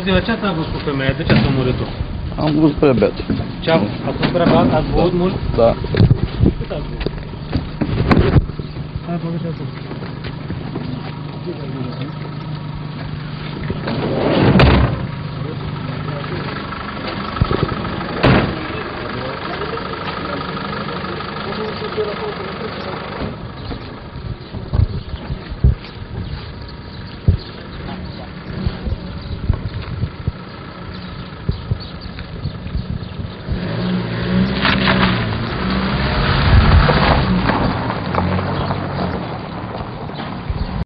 ziua, ce ați avut cu femeia? De ce ați omorât-o? Am vrut prea beat. Ce ați fost prea beat? Ați băut mult? Da. Cât ați băut? Hai, povestea-ți.